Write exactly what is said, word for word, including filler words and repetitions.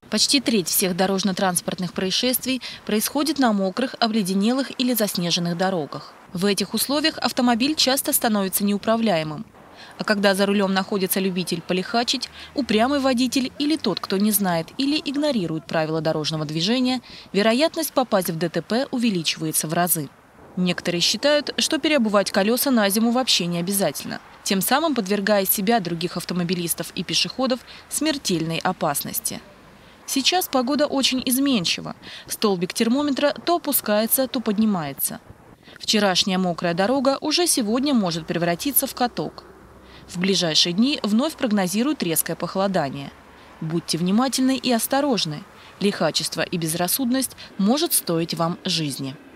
Почти треть всех дорожно-транспортных происшествий происходит на мокрых, обледенелых или заснеженных дорогах. В этих условиях автомобиль часто становится неуправляемым. А когда за рулем находится любитель полихачить, упрямый водитель или тот, кто не знает или игнорирует правила дорожного движения, вероятность попасть в ДТП увеличивается в разы. Некоторые считают, что переобувать колеса на зиму вообще не обязательно, тем самым подвергая себя, других автомобилистов и пешеходов смертельной опасности. Сейчас погода очень изменчива. Столбик термометра то опускается, то поднимается. Вчерашняя мокрая дорога уже сегодня может превратиться в каток. В ближайшие дни вновь прогнозируют резкое похолодание. Будьте внимательны и осторожны. Лихачество и безрассудность может стоить вам жизни.